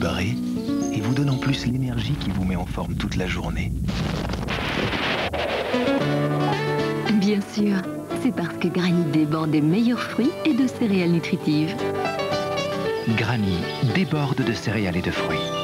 équilibré et vous donne en plus l'énergie qui vous met en forme toute la journée. Bien sûr, c'est parce que Granny déborde des meilleurs fruits et de céréales nutritives. Granny déborde de céréales et de fruits.